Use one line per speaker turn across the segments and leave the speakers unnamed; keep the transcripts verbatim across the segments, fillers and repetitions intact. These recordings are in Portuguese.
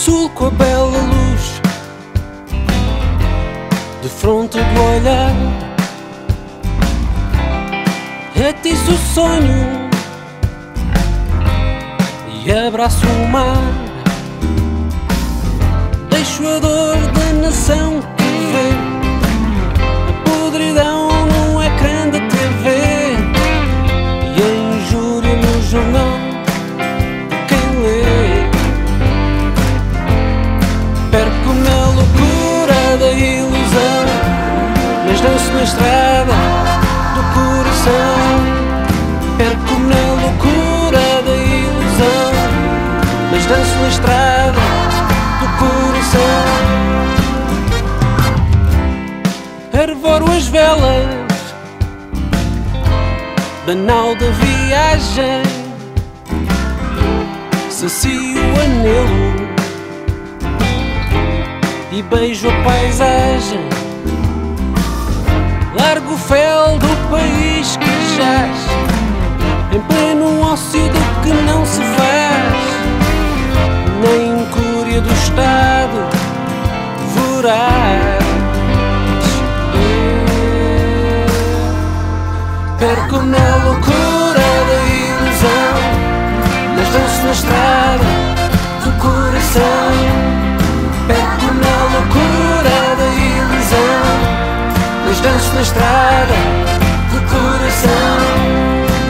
sul com a bela luz de fronte do olhar, atiço o sonho e abraço o mar. Deixo a dor da nação que vê a podridão no ecrã da T V e a injúria no jornal de quem lê. Perco na loucura da ilusão, mas danço na estrada do coração. Perco na loucura da ilusão, mas danço na estrada do coração. Arvoro as velas da nau da viagem, sacio o anelo e beijo a paisagem. Largo o fel do país que jaz em pleno ócio do que não se faz, na incúria do Estado voraz. Perco na loucura da ilusão, mas danço na estrada do coração. Perco na loucura da ilusão, mas danço na estrada do coração.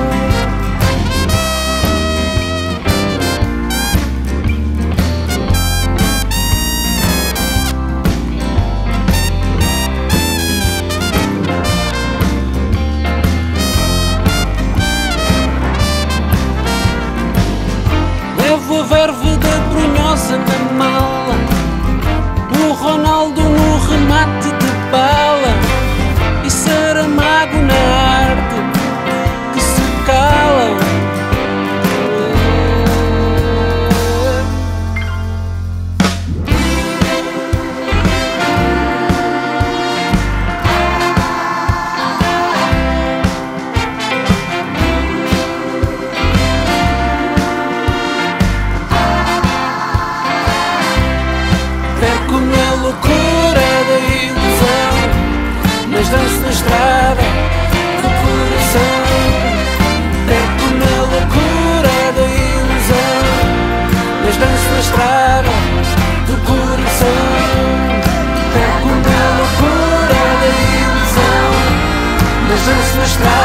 Levo a verve da brunhosa na mala, o Ronaldo no remate de bala e Saramago na arte que se cala. Perco na loucura da ilusão, mas danço na estrada do coração. Perco na loucura da ilusão, mas danço na estrada do coração. Perco na loucura da ilusão, mas danço na estrada